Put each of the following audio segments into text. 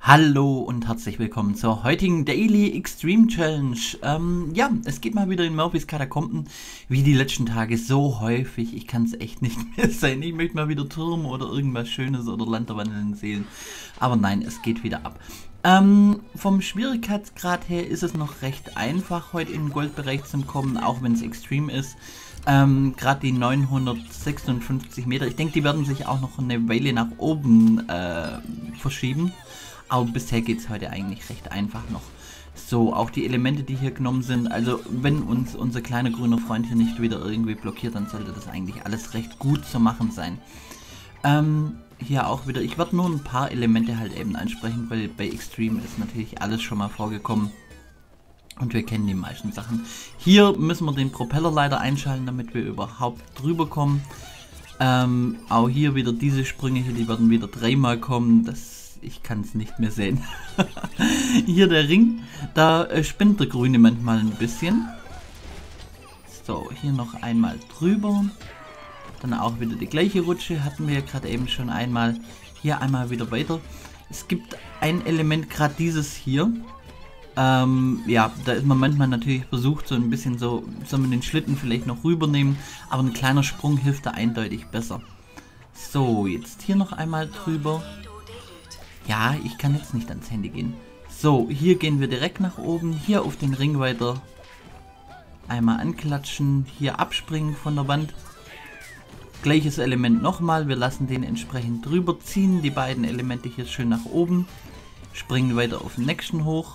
Hallo und herzlich willkommen zur heutigen Daily Extreme Challenge. Ja, es geht mal wieder in Murphys Katakomben, wie die letzten Tage so häufig. Ich kann es echt nicht mehr sein. Ich möchte mal wieder Turm oder irgendwas Schönes oder Land der wandelnden Seelen. Aber nein, es geht wieder ab. Vom Schwierigkeitsgrad her ist es noch recht einfach, heute in den Goldbereich zu kommen, auch wenn es extrem ist. Gerade die 956 Meter, ich denke, die werden sich auch noch eine Weile nach oben verschieben. Aber bisher geht es heute eigentlich recht einfach noch. So, auch die Elemente, die hier genommen sind, also wenn uns unser kleiner grüner Freund hier nicht wieder irgendwie blockiert, dann sollte das eigentlich alles recht gut zu machen sein. Hier auch wieder, ich werde nur ein paar Elemente halt eben ansprechen, weil bei Extreme ist natürlich alles schon mal vorgekommen. Und wir kennen die meisten Sachen. Hier müssen wir den Propeller leider einschalten, damit wir überhaupt drüber kommen. Auch hier wieder diese Sprünge hier, die werden wieder dreimal kommen. Ich kann es nicht mehr sehen. Hier der Ring, da spinnt der Grüne manchmal ein bisschen. So, hier noch einmal drüber. Dann auch wieder die gleiche Rutsche, hatten wir ja gerade eben schon einmal. Hier einmal wieder weiter. Es gibt ein Element, gerade dieses hier. Ja, da ist man manchmal natürlich versucht, so ein bisschen so, soll man den Schlitten vielleicht noch rübernehmen, aber ein kleiner Sprung hilft da eindeutig besser. So, jetzt hier noch einmal drüber. Ja, ich kann jetzt nicht ans Handy gehen. So, hier gehen wir direkt nach oben, hier auf den Ring weiter. Einmal anklatschen, hier abspringen von der Wand. Gleiches Element nochmal, wir lassen den entsprechend drüber ziehen, die beiden Elemente hier schön nach oben. Springen weiter auf den nächsten hoch.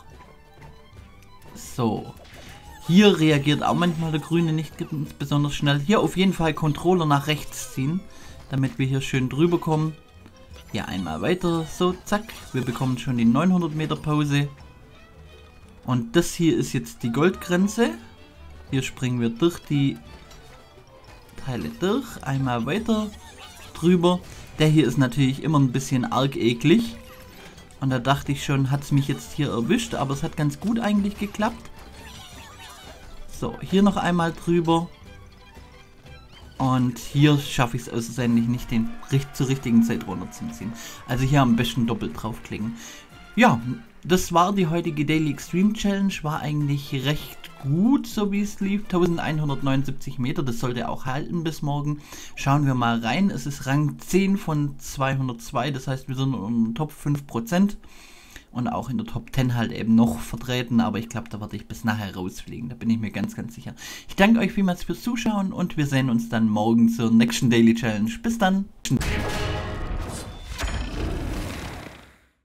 So, hier reagiert auch manchmal der Grüne nicht besonders schnell. Hier auf jeden Fall Controller nach rechts ziehen, damit wir hier schön drüber kommen. Hier einmal weiter, so zack, wir bekommen schon die 900 Meter Pause. Und das hier ist jetzt die Goldgrenze. Hier springen wir durch die Teile durch, einmal weiter drüber. Der hier ist natürlich immer ein bisschen arg eklig. Und da dachte ich schon, hat es mich jetzt hier erwischt, aber es hat ganz gut eigentlich geklappt. So, hier noch einmal drüber. Und hier schaffe ich es außerordentlich nicht, den zur richtigen Zeit runterzuziehen. Also hier am besten doppelt draufklicken. Ja, das war die heutige Daily Extreme Challenge. War eigentlich recht gut, so wie es lief. 1179 Meter, das sollte auch halten bis morgen. Schauen wir mal rein. Es ist Rang 10 von 202, das heißt, wir sind in den Top 5%. Und auch in der Top 10 halt eben noch vertreten, aber ich glaube, da werde ich bis nachher rausfliegen, da bin ich mir ganz sicher. Ich danke euch vielmals fürs Zuschauen und wir sehen uns dann morgen zur nächsten Daily Challenge. Bis dann!